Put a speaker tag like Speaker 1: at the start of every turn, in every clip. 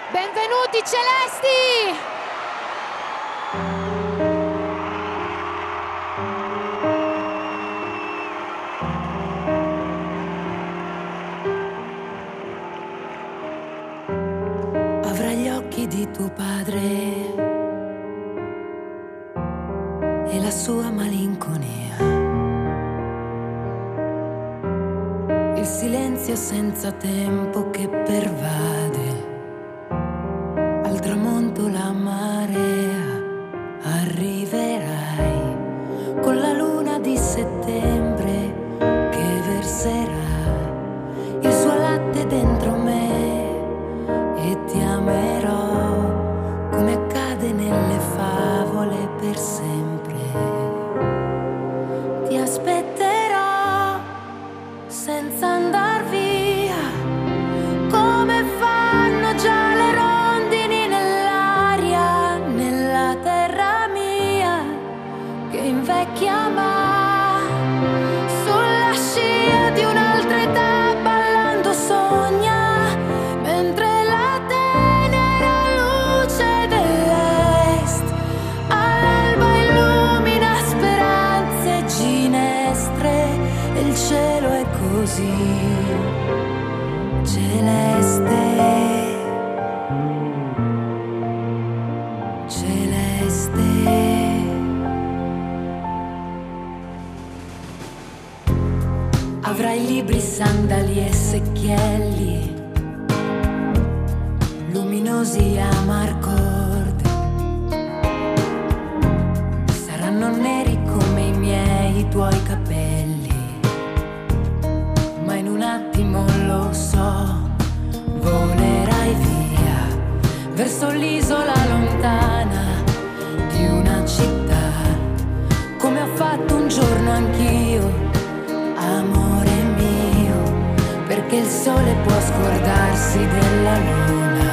Speaker 1: Benvenuti celesti!
Speaker 2: Avrà gli occhi di tuo padre e la sua malinconia, il silenzio senza tempo che pervade, al tramonto la marea, arriverai con la luna di settembre che verserà il suo latte dentro me e ti amerò come accade nelle favole per sempre. Ti aspetterò senza andar via, come fanno già le rondini nell'aria, nella terra mia che invecchia ma sulla scia di un'altra età ballando sogna, mentre la tenera luce dell'est all'alba illumina speranze e ginestre e il cielo è così celeste, celeste. Avrai libri, sandali e secchielli luminosi a marcorde, saranno neri come i miei, i tuoi capelli, ma in un attimo lo so, volerai via verso l'isola lontana di una città, come ho fatto un giorno anch'io, amore mio, perché il sole può scordarsi della luna.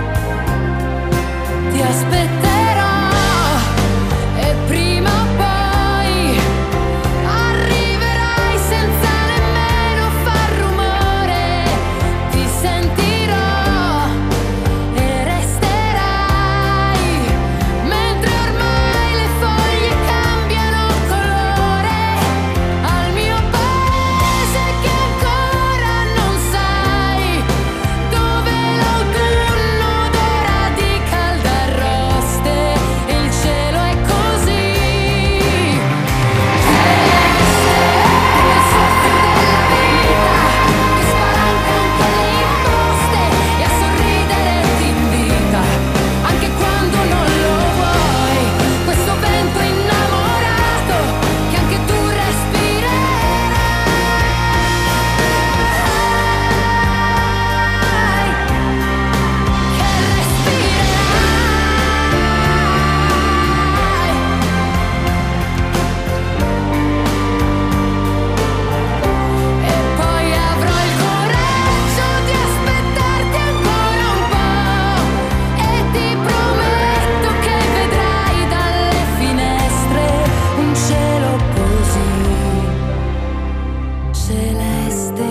Speaker 2: Ti aspetterò e prima o poi arriverai senza nemmeno far rumore. Ti sentirò e resterai, mentre ormai le foglie cambiano colore, al mio paese che ancora non sai, dove l'autunno odora di caldarroste e il cielo è così celeste, il soffio della vita che spalanca anche le imposte e a sorridere ti invita anche quando non lo vuoi, questo vento innamorato che anche tu respirerai, che respirerai. E poi avrò il coraggio di aspettarti ancora un po' e ti prometto che vedrai dalle finestre un cielo così celeste,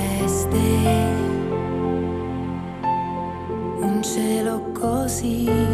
Speaker 2: celeste, un cielo così